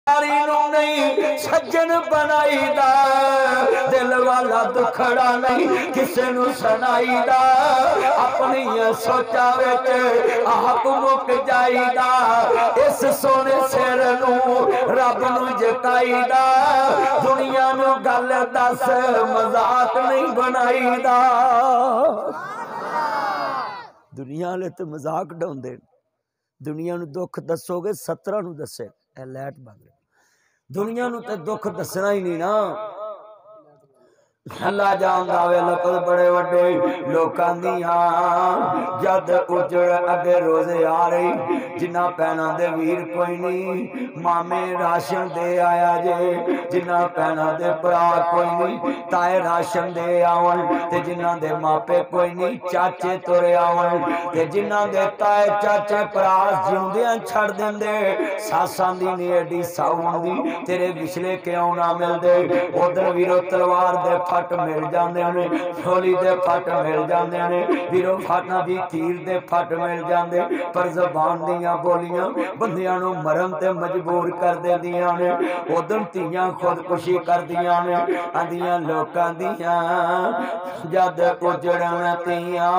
یاری نو نہیں سجن بنائی دا دل والا دکھڑا نہیں کسے نو سنائی دا اپنی سوچا وچ آپ مک جائی دا اس سونے سر نو رب نو جتائی دا دنیا نو گل دس مذاق نہیں بنائی دا دنیا لے تو مذاق ڈوندے دنیا نو دکھ دسو گے 17 نو دسے اے لیٹ بند دنیا نو تے دکھ دسنا ہی نہیں نا اللہ جاندا وے لقد بڑے وڈے لوکاں دیاں جد اجڑ اگے روزے آ رہی جنہ پینا دے ویر کوئی نہیں مامے راشن دے آیا جے جنہ پینا دے برا کوئی نہیں تائے راشن دے آون تے جنہ دے ماپے کوئی نہیں چاچے تورے آون تے جنہ دے تائے چاچے پراس جیوندیاں چھڑ دیں دے ساساں دی نیڈی ساؤن دی تیرے بچلے کیوں نہ مل دے ادھر ویرو تلوار دے پھٹ مل جاندے نے چھولی دے پھٹ مل جاندے نے ویرو پھٹنا دی تیر دے پھٹ مل جاندے پر زبان دیاں بولیاں بندیاں نو مرن تے مجبور کر دے دیاں نے ادھر تیاں خودکشی کر دیاں نے اندیاں لوکاں دیاں جد اجڑن تیاں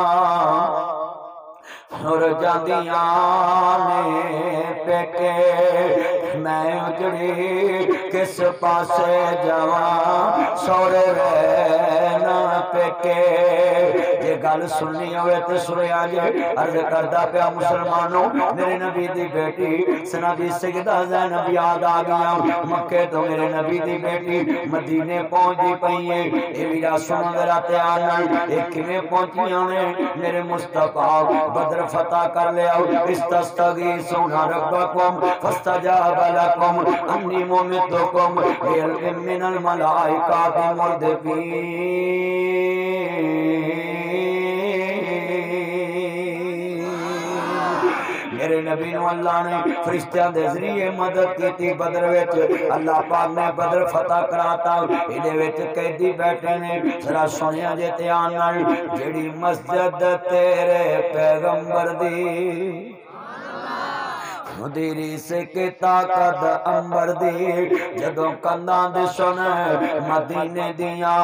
اور جاندیاں نے پیکے میں اجڑی کس پاسے جاواں سورے رہنا پیکے یہ گل سننی ہوئے تو سنیا جے عرض کردہ پیا مسلمانوں میرے نبی دی بیٹی سنبی سیدہ زینب یاد آ گیا مکے تو میرے نبی دی بیٹی مدینے پہنچ دی پئیے اے ویرا سنو ذرا تیانن ایک میں پہنچیاں نے میرے مصطفیٰ بدر فتح کر لیا استستغیثون ربکم فاستجاب لکم انی ممدکم بعلم من الملائکۃ مردفین میرے نبی نو اللہ نے فرشتیاں دے ذریعے مدد کی تھی بدر وچ اللہ پاک نے بدر فتح کراتا ایدے وچ قیدی بیٹھے نے ذرا سنیا جے دھیان نال جڑی مسجد تیرے پیغمبر دی مدیری سے کی طاقت امبر دی جدوں کنداں دے سن مدینے دیاں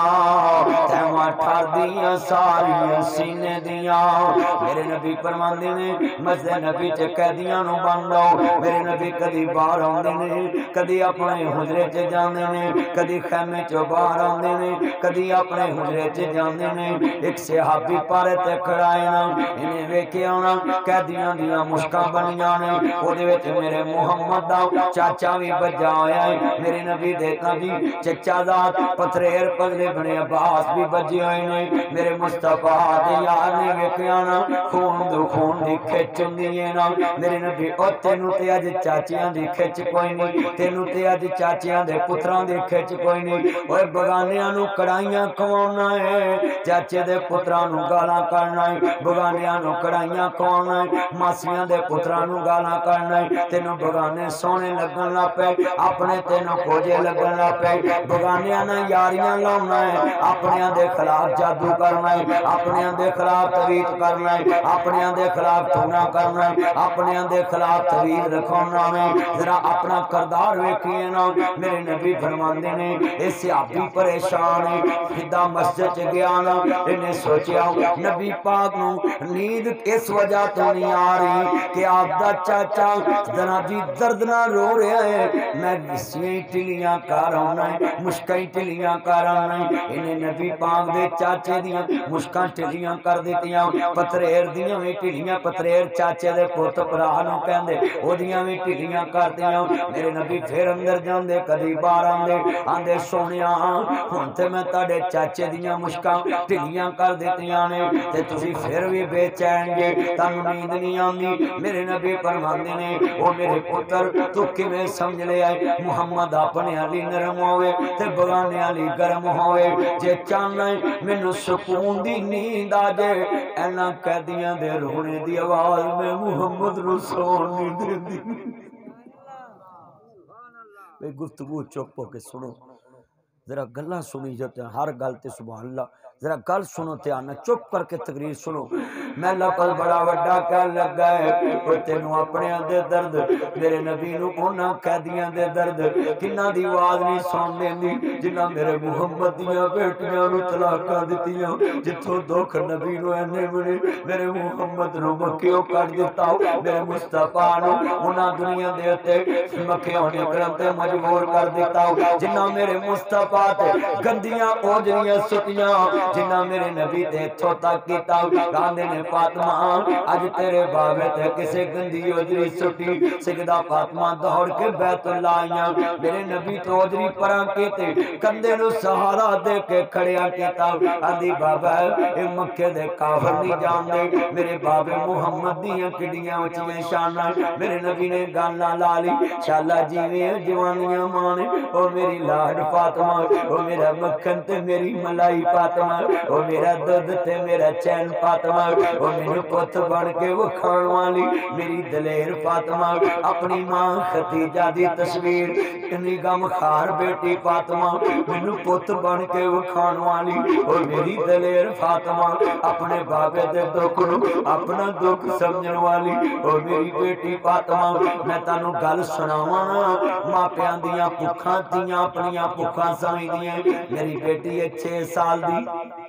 تیواں ٹھار دیاں ساریاں سینے دیاں میرے نبی فرماندے نے مسجد نبی چ قیدیاں نو بندو میرے نبی کدی باہر آندے نے کدی اپنے حجرے چ جاندے نے کدی خیمے چ باہر آندے نے کدی اپنے حجرے چ جاندے نے ایک صحابی پارے تے کھڑا ہے نا انہیں ویکھیا ہونا قیدیاں دیاں مشکاں بنیاں نے میرے محمد دا چاچا بھی بجا آیا ہے میرے نبی دیکھنا بھی چچا ذات پتریر پگلے بنے عباس بھی بجے آئے نے میرے مصطفیٰ دے یار نے ویکیانا خون دو خون دی کھچ دیئے نا میرے نبی او تینو تے آج چاچیاں دی کھچ کوئی نہیں تینو تے آج چاچیاں دے پتران دی کھچ کوئی نہیں اوے بگانیاں نو کڑائیاں کھوانا ہے چاچے دے پتران نو گالاں کرنا ہے بگانیاں نو کڑائیاں کھوانا ہے ماسیاں دے پتران نو گالاں کرنا تینوں بگانے سونے لگن لا پے اپنے تینوں کوجے لگن لا پے بگانیاں نہ یاریاں لاؤنا ہے اپنیاں دے خلاف جادو کرنا ہے اپنیاں دے خلاف تویت کرنا ہے اپنیاں دے خلاف ٹونا کرنا ہے اپنیاں دے خلاف تویت رکھونا ہے ذرا اپنا کردار ویکھیے نا میرے نبی فرماندے نے اس سے آپ بھی پریشان ہے خدا مسجد چ گیا نا انہیں سوچیا نبی پاک نو نیند اس وجہ تو نہیں آ رہی کہ آپ دا چاچا جنابی دردنا رو رہا ہے میں وسیاں ٹلیاں کر آنا ہے مشکاں ٹلیاں کر آنا ہے انہیں نبی پاک دے چاچے دیاں مشکاں ٹلیاں کر دیتیاں پتریر دیاں بھی ٹلیاں پتریر چاچے دے پوت پرانوں کہندے او دیاں بھی ٹلیاں کر دیاں میرے نبی پھر اندر جاندے کدی باہر آندے سونیاں ہن تے میں تاڈے چاچے دیاں مشکاں ٹلیاں کر دیتیاں نے تے تسی پھر بھی بے چین جے تانوں نیند نہیں آندی میرے نبی فرماندے نے او میرے پتر تو کیویں سمجھ لے آئے محمد اپنے علی نرم ہوئے تے بغانے علی گرم ہوئے جے چاہنا مینوں سکون دی نیند آ جائے اینا قیدیاں دے رونے دی آواز میں محمد نو سون نہیں دیندی میں گفتگو چپ ہو کے سنو ذرا گلاں سنی جاتے ہیں ہر گل تے سبحان اللہ ذرا گل سنو دھیان، چپ کر کے تقریر سنو. میں لفظ بڑا وڈا کہن لگا ہے، وہ تینوں اپنے دے درد، میرے نبی نو انہاں قیدیاں دے درد کنہ دی آواز نہیں سن دیندی جنہ میرے محمد دیاں بیٹیاں نو طلاقاں دتیاں، جتھوں دکھ نبی نو اینے بنے میرے محمد نو مکیوں کر دیتا، میرے مصطفیٰ نو انہاں دنیا دے تے مکیوں نکلن تے مجبور کر دیتا، جنہ میرے مصطفیٰ تے گندیاں اوجریاں ستیاں، جنہ میرے نبی تے اتھوں تک کیتا. گاندے نے فاطمہ اج تیرے بابے تے کسے گندی اوجری سٹی، سجدہ فاطمہ دوڑ کے بیت اللہ آئیاں، میرے نبی تو اوجری پراں کیتے کندے نو سہارا دے کے کھڑیا کیتا. آدھی بابا اے مکے دے کافر نہیں جان دے میرے بابے محمد دیاں کڈیاں اچھیاں شاناں. میرے نبی نے گانا لا لی، شالا جیویں جوانیاں مانے او میری لاڈ فاطمہ، او میرا مکھن تے میری ملائی فاطمہ، او میرا دودھ تے میرا چین فاطمہ، او میرے پت بن کے وکھان والی میری دلیر فاطمہ. اپنی ماں ختیجہ دی تصویر اتنی غم خار بیٹی فاطمہ، مینوں پت بن کے وکھان والی او میری دلیر فاطمہ. اپنے بابے دے دکھ نو اپنا دکھ سمجھن والی او میری بیٹی فاطمہ. میں تانوں گل سناواں نا، ماپیاں دیاں بھکھاں تیاں اپنیاں بھکھاں سمجھدیاں. میری بیٹی ہے 6 سال دی،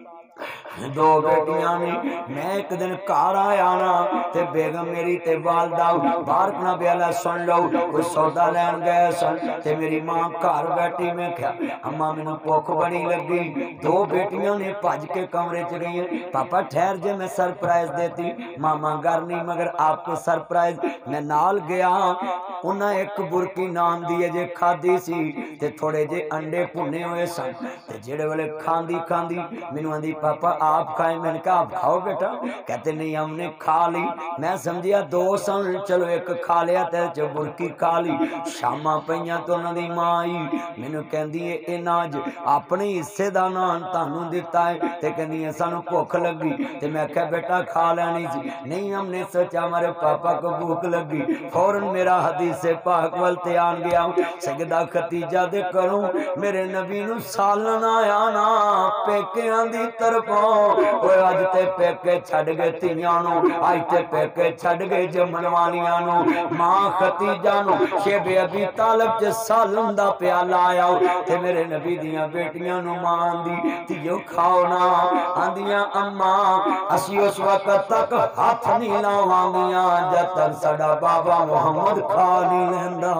دو بیٹیاں نے. میں ایک دن گھر آیا نا تے بیگم میری تے والدہ باہر کنا بیلا سن لو کوئی سودا لین گئے سن تے میری ماں گھر بیٹھی. میں کیا اماں مینوں بھوک بڑی لگی. دو بیٹیاں نے بھج کے کمرے چ گئی، پاپا ٹھہر جے میں سرپرائز دیتی. ماما گھر نہیں مگر آپ کو سرپرائز. میں نال گیا، انہاں ایک برکی نام دی جے کھادی سی تے تھوڑے جے انڈے بھنے ہوئے سن تے جڑے ویلے کھاندی مینوں آندی پاپا آپ کھائیں. میں نے کہا آپ کھاؤ بیٹا، کہتے نہیں ہم نے کھا لی. میں سمجھیا دو سن، چلو ایک کھا لیا تے چ برکی کھا لی. شاماں پئیاں تو انہاں دی ماں آئی مینوں کہندی اے انہاں اج اپنے حصے دا نان تانوں دتا ہے تے کہندی اے سانوں بھوک لگی. تے میں کہا بیٹا کھا لینی سی. نہیں ہم نے سوچا ہمارے پاپا کو بھوک لگی. فوراً میرا حدیث پاک ول دھیان گیا. سیدہ ختیجہ دے کروں میرے نبی نو سالن آیا نا پیکیاں دی طرفوں. اوے اج تے پیکے چھڈ گئے تیاں نو، اج تے پیکے چھڈ گئے جمن والیاں نو. ماں ختیجہ نو شیب ابی طالب تے سالن دا پیالہ آیا تے میرے نبی دیاں بیٹیاں نو ماں آندی تیو کھاؤ نا. آندیاں اماں اسی اس وقت تک ہاتھ نہیں لاواں گیاں جد تک ساڈا بابا محمد کھا نہیں لیندا.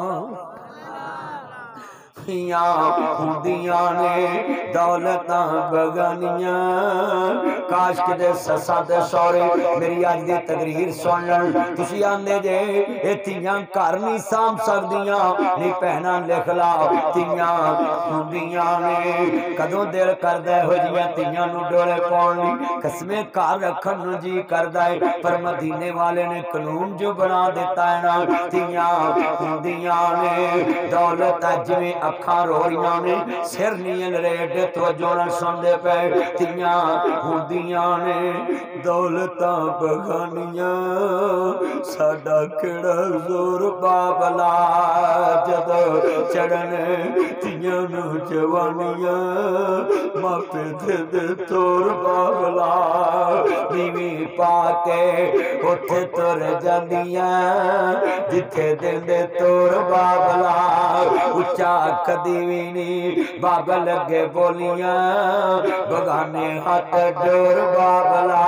ہوندیاں نے دولتاں بگانیاں، کاش کدے سساں تے سورے میری اج دی تقریر سن لن. تسی آندے جے اے تیاں گھر نہیں سانبھ سکدیاں، نہیں بہناں لکھ لا تیاں ہوندیاں نے. کدوں دل کردا ہے ہو جیاں تیاں نو ڈولے پاؤن لئی قسمیں گھر رکھن نو جی کردا ہے، پر مدینے والے نے قانون جو بنا دیتا ہے نا تیاں ہوندیاں نے. دولت جویں اکھاں رو رہیاں نے سر نہیں لریٹے توجہ نہ سندے پے. تیاں ہوندیاں نے دولتاں بگانیاں، ساڈا کیڑا زور بابلا جدوں چڑھن تیاں نو جوانیاں. ماپے دے تور بابلا نیویں پا کے اوتھے تر جاندیاں جتھے دے تور بابلا. اچا کدی وی نہیں بابا لگے بولیاں بگانے ہاتھ ڈور بابلا.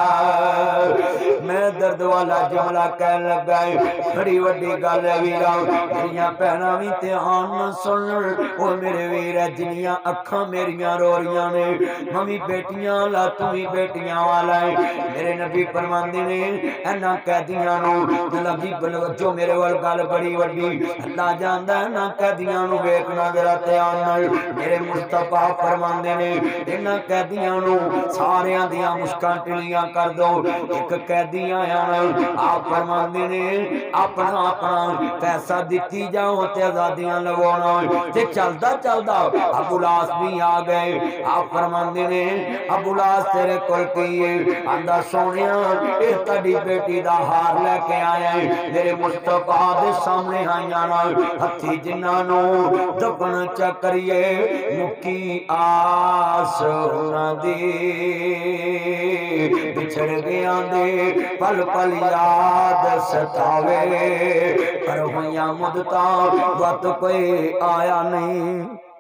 میں درد والا جملہ کہن لگا ہے، بڑی وڈی گل ہے ویرا. میریاں بہناں وی دھیان نال سن، او میرے ویر جنیاں اکھاں میریاں رو رہیاں نے ممی بیٹیاں لا تو بھی بیٹیاں والا ہے. میرے نبی فرماندے نے انہاں قیدیاں نو لگی بلوچو میرے ول گل بڑی وڈی اللہ جاندا ہے نا قیدیاں نو ویکھنا ذرا دھیان نال. میرے مصطفیٰ فرماندے نے انہاں قیدیاں نو ساریاں دیاں مشکاں ٹلیاں کر دو. ایک قیدی آیا آپ فرماندے نے اپنا اپنا پیسہ دتی جاؤ تے آزادیاں لوانا تے چلدا چلدا ابو لاس بھی آ گئے آپ فرماندے نے ابو لاس تیرے کول کی ہے آندا سونیا اے تڑی بیٹی دا ہار لے کے آیا ہے میرے مصطفیٰ دے سامنے آئیاں نا ہتھی جنہاں نو دفن چکریے مکی آس نہ دی بچھڑ گیا دے پل پل یاد ستاوے پر ہویاں مدتا وقت کوئی آیا نہیں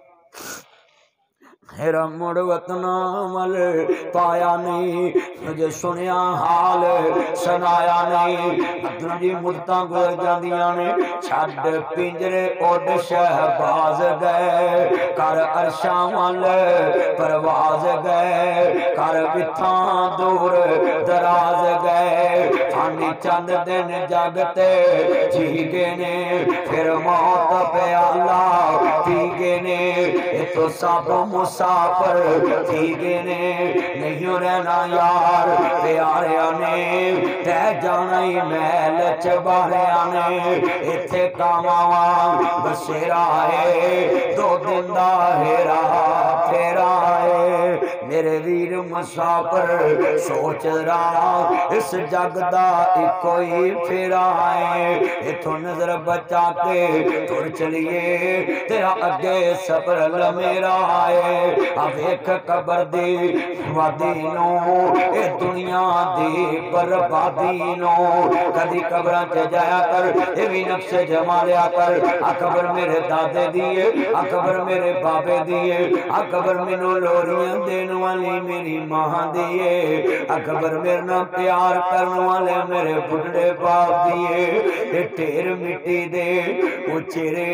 میرا مڑ وطن عمل پایا نہیں مجھے سنیا حال سنایا نہیں مطلب جی مدتاں گزر جاندیاں نے چھڈ پنجرے اڈ شہباز گئے کر عرشاں وال پرواز گئے کر بتھاں دور دراز گئے پھانڈی چند دن جگتے جی گئے نے پھر موت پیالہ پی گئے نے تو سب مسافر تھی گئے نے نہیں رہنا یار پیاریا نے تہ جانا ہی محل چباریا نے ایتھے کاماواں بسیرا ہے دو دن دا ہیرا پھیرا ہے میرے ویر مسافر سوچ رہا اس جگ دا کوئی پھیرا ہے ایتھوں نظر بچا کے تر چلیے تیرا اگے سفر لمیرا ہے اب ایک قبر دی وادی نو اے دنیا دی بربادی نو کدی قبراں تے جایا کر اے بھی نقش جما لیا کر آ قبر میرے دادے دیے آ قبر میرے بابے دیے آ قبر مینوں لوریاں دین والی میری ماں دیے آ قبر میرے نال پیار کرن والے میرے بڈھڑے باپ دیے اے ٹھیر مٹی دے او چہرے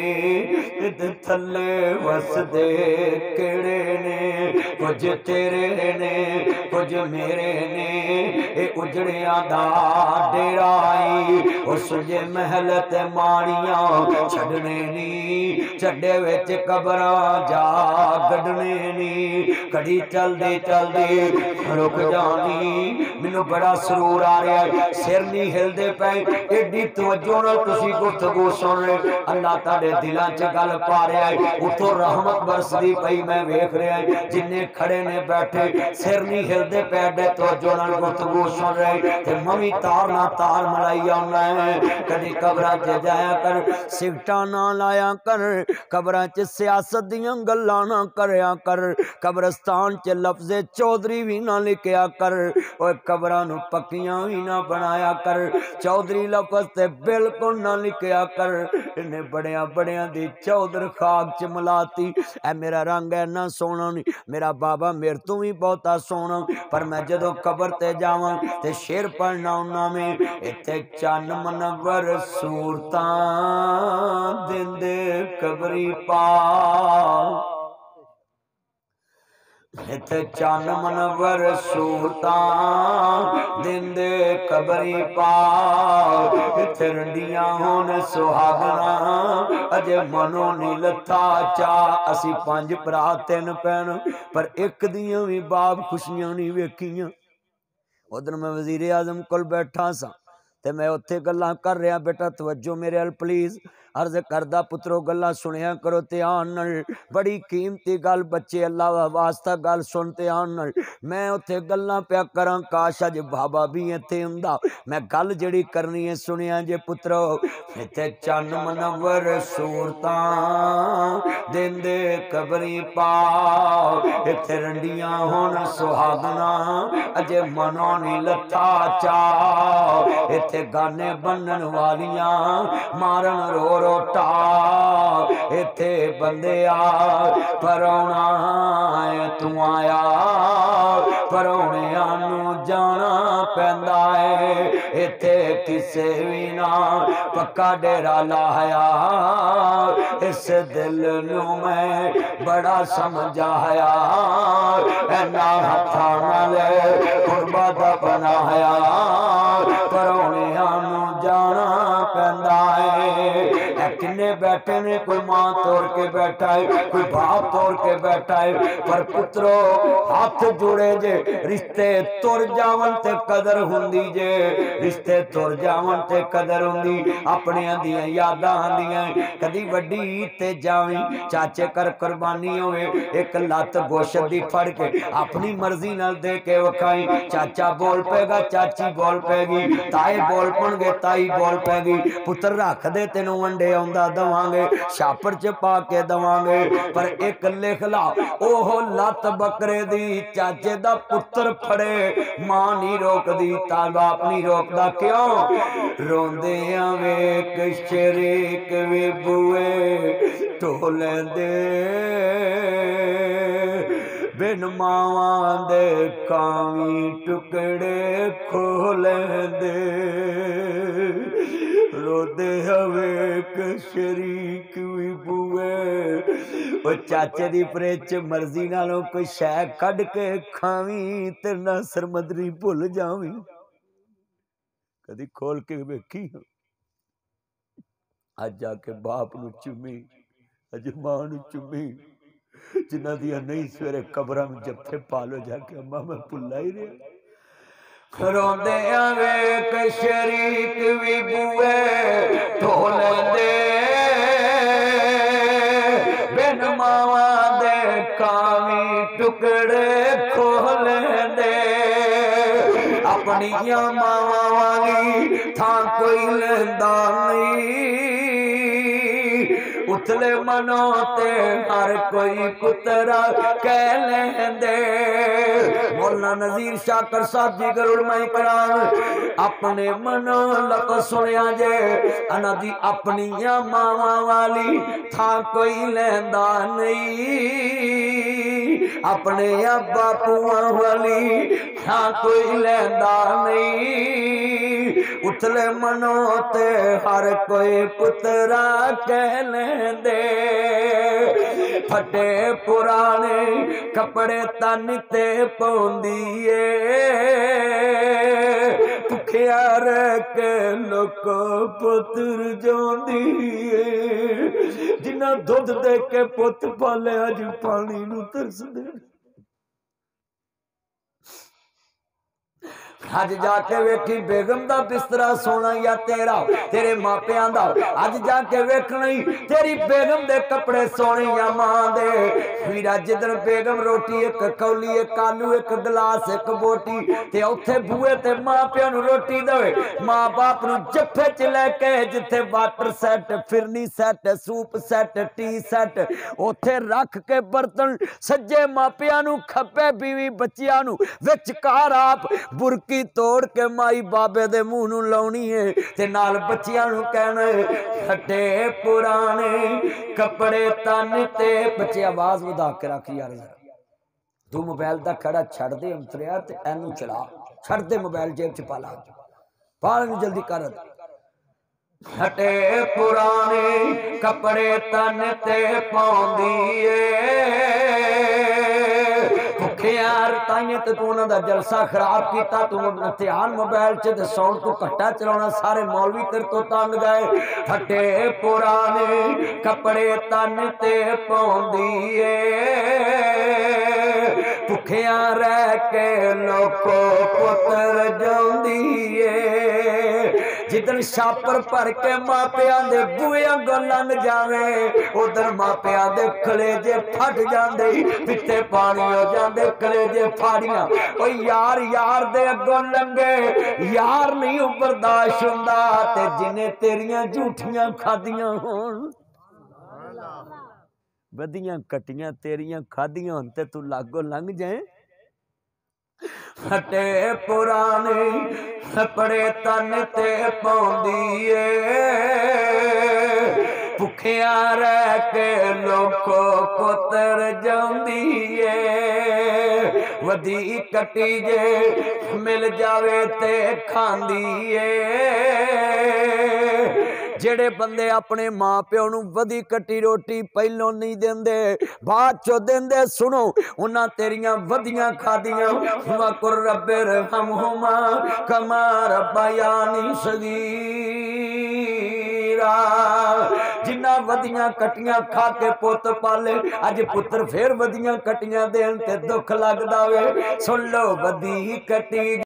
نے تے تھلے وس دے کیڑے نے کچھ تیرے نے کچھ میرے نے اے اجڑیاں دا ڈیرائی اس جے محل تے ماڑیاں چھڈنے نی چھڈے وچ قبراں جا گڈنے نی کڑی چل دے رک جانی مینوں بڑا سرور آ رہا ہے سر نہیں ہلدے پے ایڈی توجہ نال تسی گفتگو سن رہے اللہ تہاڈے دلاں چ گل پا رہا ہے اتوں رحمت برسدی پئی میں ویکھ رہا ہے جننے کھڑے نے بیٹھے سر نہیں ہلدے پے ایڈے توجہ نال گفتگو سن رہے تے میں تار نہ تار ملائی آنا ہے کدی قبراں تے جایا کر سگٹاں نہ لایا کر قبراں چ سیاست دیاں گلاں نہ کریا کر قبرستان چ لفظ چودھری بھی نہ لکھیا کر اوے قبراں نو پکیاں بھی نہ بنایا کر چودھری لفظ تے بالکل نہ لکھیا کر انہیں بڑیاں بڑیاں دی چودھر خاک چ ملاتی اے میرا رنگ ہے نہ سونا نہیں میرا بابا میرے تو بھی بہتا سونا پر میں جدو قبر تے جاواں تے شیر پڑھنا انہاں میں ایتھے چن منور صورتاں دن دے قبری پا ایتھے چن منور صورتاں دن دے قبری پا ایتھے رنڈیاں ہون سہاگنا اجے منو نہیں لتھا چا اسی 5 بھرا 3 بہن پر ایک دیاں بھی باپ خوشیاں نہیں ویکھیاں ادھر میں وزیر اعظم کول بیٹھا سا تے میں اوتھے گلاں کر رہا بیٹا توجہ میرے ال پلیز عرض کردہ پترو گلاں سنیا کرو دھیان نال بڑی قیمتی گل بچے اللہ واسطہ گل سنتے آن نال میں اوتھے گلاں پیا کراں کاش اج بابا بھی ایتھے ہوندا میں گل جڑی کرنی ہے سنیا جے پترو ایتھے چن منور صورتاں دن دے قبری پا ایتھے رنڈیاں ہون سہاگنا اجے منو نہیں لتھا چا ایتھے گانے بنن والیاں مارن رو روٹا ایتھے بندے آ پرونا ہے تو آیا پرونے آنو جانا پیندا ہے ایتھے کسے بھی نہ پکا ڈیرا لایا اس دل نو میں بڑا سمجھایا اینا ہتھاں نال قربہ دا بنایا پرونے آنو جانا پیندا ہے کنے بیٹھے نے کوئی ماں توڑ کے بیٹھا ہے کوئی باپ توڑ کے بیٹھا ہے پر پترو ہاتھ جوڑے جے رشتے تر جاون تے قدر ہوندی جے رشتے تر جاون تے قدر ہوندی اپنے دیاں یاداں آندیاں کدی وڈی عید تے جاویں چاچے کر قربانی ہوئے ایک لات گوشت دی پھڑ کے اپنی مرضی نال دے کے وکھائیں چاچا بول پے گا چاچی بول پے گی تائی بول پن گے تائی بول پے گی پتر رکھ دے تینوں ونڈے آندا دواں گے شاپر چ پا کے دواں گے پر ایک لکھ لا اوہ لات بکرے دی چاچے دا پتر پھڑے ماں نہیں روک دی تا باپ نہیں روک دا کیوں روندیاں ویک شریک وی بوئے ٹولیں دے بن ماواں دے کاویں ٹکڑے کھولیں دے رو دے ہویک شریک وی بوئے وہ چاچے دی پریچ مرضی نالوں کوئی شے کڈ کے کھاویں تے نہ سرمدری بھول جاویں کدی کھول کے ویکھی اج جا کے باپ نو چومی اج ماں نو چومی جنہ دیا نہیں سویرے قبرہ میں جب پالو جا کے اماں میں پلا ہی رہا روندے ویک شریک وی بوئے ٹولیں دے بن ماواں دے کاویں ٹکڑے کھولیں دے اپنی ماواں والی تھاں کوئی لیندا نہیں اتلے منو تے ہر کوئی کترا کہہ لیندے مولانا نذیر شاکر صاحب جی گرڑمائی کرام اپنے منو لکو سنیا جے انا دی اپنی ماواں والی تھا کوئی لیندا نہیں اپنے باپواں والی تھا کوئی لیندا نہیں اتلے منو تے ہر کوئی پترا کہہ لیندے پھٹے پرانے کپڑے تن تے پوندیے بھکھیا رہ کے لوکو پتر جوندیے جنہ دودھ دے کے پت پالے اج پانی نو ترس دے اج جا کے ویکھی بیگم دا بسترا سونا یا تیرا تیرے ماں پیاں دا اج جا کے ویکھنی تیری بیگم دے کپڑے سونے یا ماں دے ویرا جدن بیگم روٹی ایک کولی ایک آلو ایک گلاس ایک بوٹی تے اوتھے بوئے تے ماں پیاں نو روٹی دے ماں باپ نو جفے چ لے کے جتھے water set phirni set soup set tea set اوتھے رکھ کے برتن سجے ماں پیاں نو کھبے بیوی بچیاں نو وچکار آپ برکی توڑ کے مائی بابے دے منہ نو لاونی ہے تے نال بچیاں نو کہنا ہے پھٹے پرانے کپڑے تن تے بچے آواز ودا کے رکھ یار تو موبائل دا کھڑا چھڑ دے انتریا تے اینو چلا چھڑ دے موبائل جیب چ پالا پالن جلدی کر پھٹے پرانے کپڑے تن تے پوندیے یار تائیں تے تو انہاں دا جلسہ خراب کیتا تو امتحان موبائل چ تے ساؤنڈ تو کٹا چلانا سارے مولوی تیر تو تنگ گئے پھٹے پرانے کپڑے تن تے پوندیے بھکھیاں رہ کے لوکو پتر جوندیے جدن شاپر پر کے ماں پیاں دے بوئے اگوں لنگ جاویں ادھر ماں پیاں دے کلیجے پھٹ جاندے پتے پانی ہو جاندے کلیجے پھاڑیاں او یار یار دے اگوں لنگے یار نہیں برداشت ہوندا تے جنے تیریاں جھوٹیاں کھادیاں ہون بدیاں کٹیاں تیریاں کھادیاں ہون تے تو لاگو لنگ جائیں پھٹے پرانے کپڑے تن تے پوندیے بھکھیاں رہ کے لوکو پتر جوندیے ودی کٹی جے مل جاوے تے کھاندیے جڑے بندے اپنے ماں پیو نو ودی کٹی روٹی پہلوں نہیں دیندے بعد چو دیندے سنو انہاں تیریاں ودیاں کھادیاں وَقُلْ رَبِّ ارْحَمْهُمَا كَمَا رَبَّيَانِي صَغِيرًا جنہ इन्ना वधियां कटियां खा के पुत पाले अज पुत्र फिर वधियां कटियां देन ते दुख लगदा वे सुन लो वधी कटी